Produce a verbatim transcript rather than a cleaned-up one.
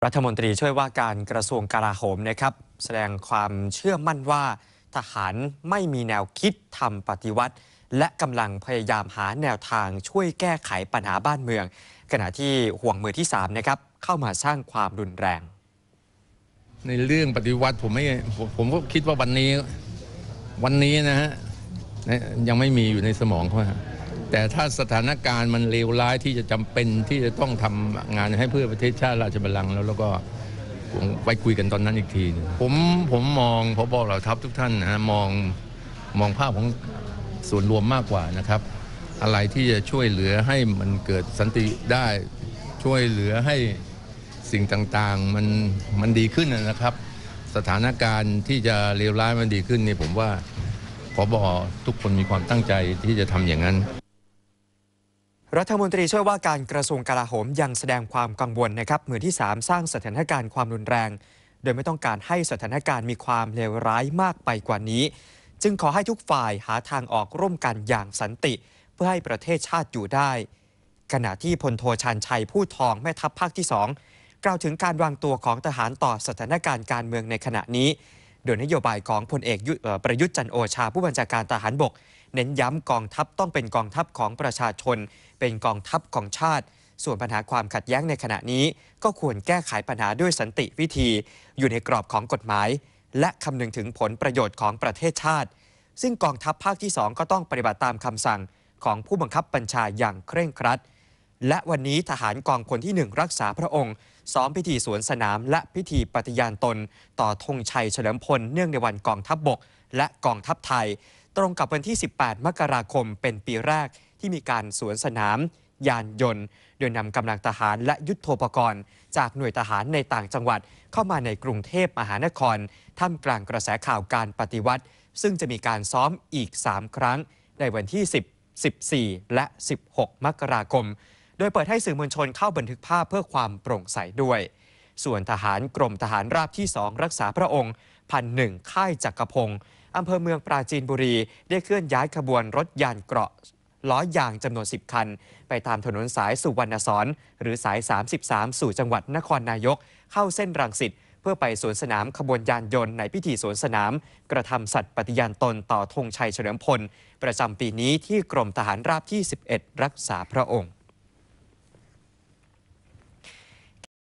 รัฐมนตรีช่วยว่าการกระทรวงกลาโหมนะครับแสดงความเชื่อมั่นว่าทหารไม่มีแนวคิดทำปฏิวัติและกำลังพยายามหาแนวทางช่วยแก้ไขปัญหาบ้านเมืองขณะที่ห่วงมือที่สามนะครับเข้ามาสร้างความรุนแรงในเรื่องปฏิวัติผมไม่ผมก็คิดว่าวันนี้วันนี้นะฮะยังไม่มีอยู่ในสมองเขาแต่ถ้าสถานการณ์มันเลวร้ายที่จะจำเป็นที่จะต้องทำงานให้เพื่อประเทศชาติราชบัลลังก์แล้วแล้วก็ไปคุยกันตอนนั้นอีกทีผมผมมองผบ.เหล่าทัพทุกท่านนะมองมองภาพของส่วนรวมมากกว่านะครับอะไรที่จะช่วยเหลือให้มันเกิดสันติได้ช่วยเหลือให้สิ่งต่างๆมันมันดีขึ้นนะครับสถานการณ์ที่จะเลวร้ายมันดีขึ้นนี่ผมว่าผบ.ทุกคนมีความตั้งใจที่จะทำอย่างนั้นรัฐมนตรีช่วยว่าการกระทรวงกลาโหมยังแสดงความกังวลนะครับมือที่สามสร้างสถานการณ์ความรุนแรงโดยไม่ต้องการให้สถานการณ์มีความเลวร้ายมากไปกว่านี้จึงขอให้ทุกฝ่ายหาทางออกร่วมกันอย่างสันติเพื่อให้ประเทศชาติอยู่ได้ขณะที่พลโทชาญชัยผู้ทองแม่ทัพภาคที่สองกล่าวถึงการวางตัวของทหารต่อสถานการณ์การเมืองในขณะนี้โดยนโยบายของพลเอกประยุทธ์จันทร์โอชาผู้บัญชาการทหารบกเน้นย้ำกองทัพต้องเป็นกองทัพของประชาชนเป็นกองทัพของชาติส่วนปัญหาความขัดแย้งในขณะนี้ก็ควรแก้ไขปัญหาด้วยสันติวิธีอยู่ในกรอบของกฎหมายและคำนึงถึงผลประโยชน์ของประเทศชาติซึ่งกองทัพภาคที่สองก็ต้องปฏิบัติตามคำสั่งของผู้บังคับบัญชาอย่างเคร่งครัดและวันนี้ทหารกองพลที่หนึ่งรักษาพระองค์ซ้อมพิธีสวนสนามและพิธีปฏิญาณตนต่อธงชัยเฉลิมพลเนื่องในวันกองทัพบกและกองทัพไทยตรงกับวันที่สิบแปดมกราคมเป็นปีแรกที่มีการสวนสนามยานยนต์โดยนำกำลังทหารและยุทโธปกรณ์จากหน่วยทหารในต่างจังหวัดเข้ามาในกรุงเทพมหานครท่ามกลางกระแสข่าวการปฏิวัติซึ่งจะมีการซ้อมอีกสามครั้งในวันที่สิบ สิบสี่ และสิบหกมกราคมโดยเปิดให้สื่อมวลชนเข้าบันทึกภาพเพื่อความโปร่งใสด้วยส่วนทหารกรมทหารราบที่สองรักษาพระองค์พันหนึ่งค่ายจักรพงศ์อำเภอเมืองปราจีนบุรีได้เคลื่อนย้ายขบวนรถยานเกราะล้อยางจำนวนสิบคันไปตามถนนสายสุวรรณสอนหรือสายสามสิบสามสู่จังหวัดนครนายกเข้าเส้นรังสิตเพื่อไปสวนสนามขบวนยานยนต์ในพิธีสวนสนามกระทำสัตย์ปฏิญาณตนต่อธงชัยเฉลิมพลประจำปีนี้ที่กรมทหารราบที่สิบเอ็ดรักษาพระองค์